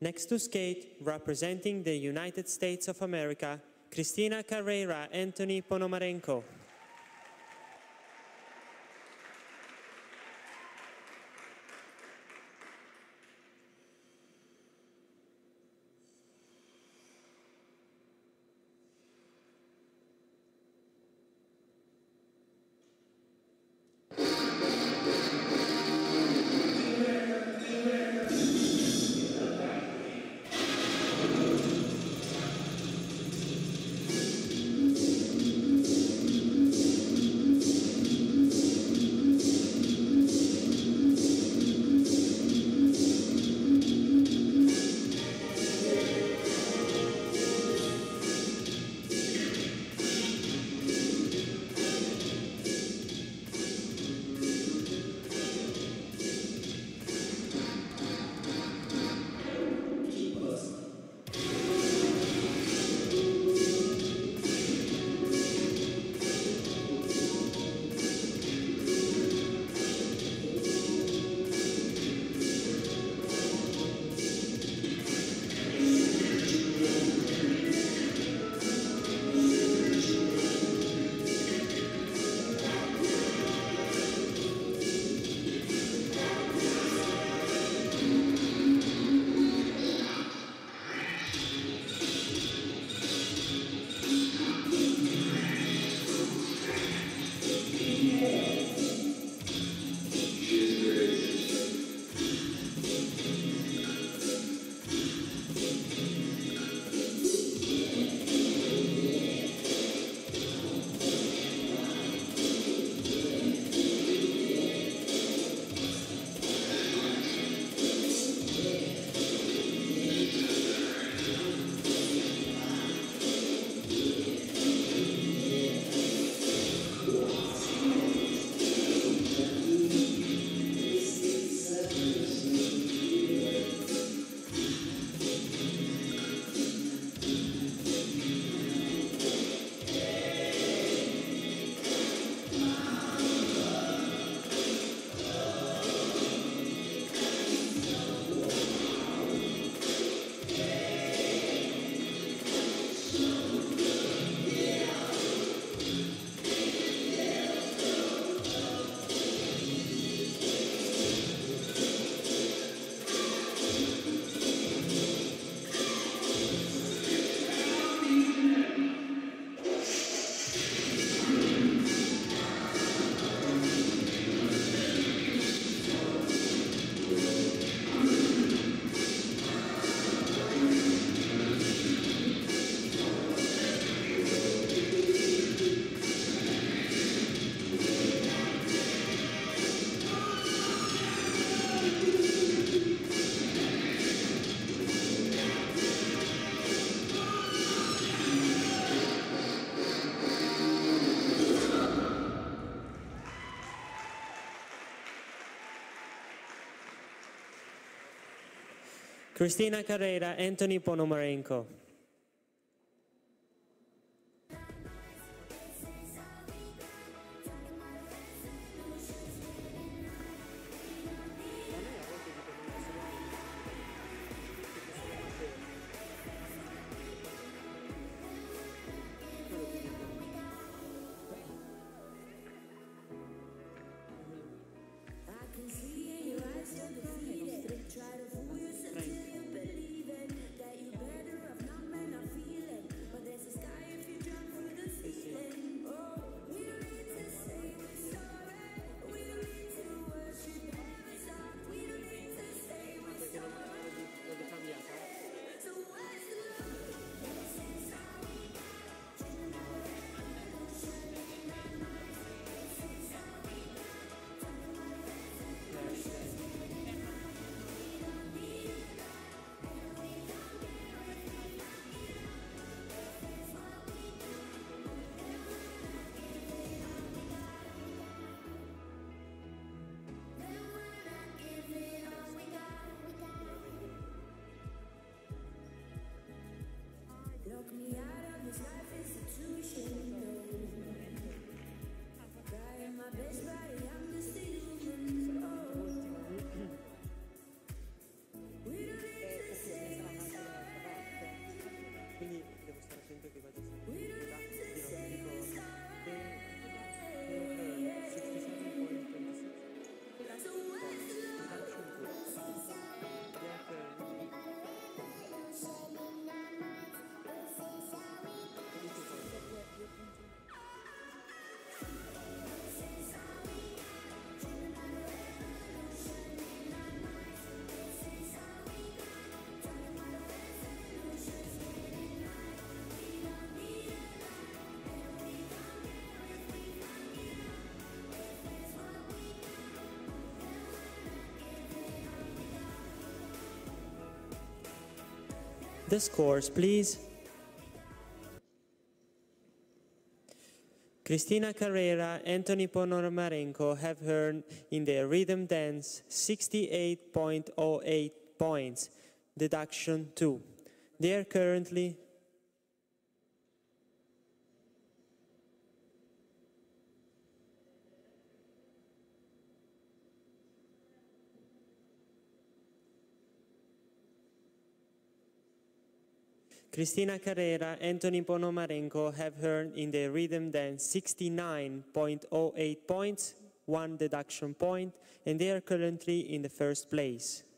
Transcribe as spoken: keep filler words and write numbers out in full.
Next to skate, representing the United States of America, Cristina Carrera Anthony Ponomarenko. Cristina Carrera Anthony Ponomarenko. Try to fool yourself till you believe it, that you're better off not The scores, please. Cristina Carrera, Anthony Ponomarenko have earned in their rhythm dance sixty-eight point zero eight points, deduction two. They are currently Cristina Carrera, Anthony Ponomarenko have earned in their rhythm dance sixty-nine point zero eight points, one deduction point, and they are currently in the first place.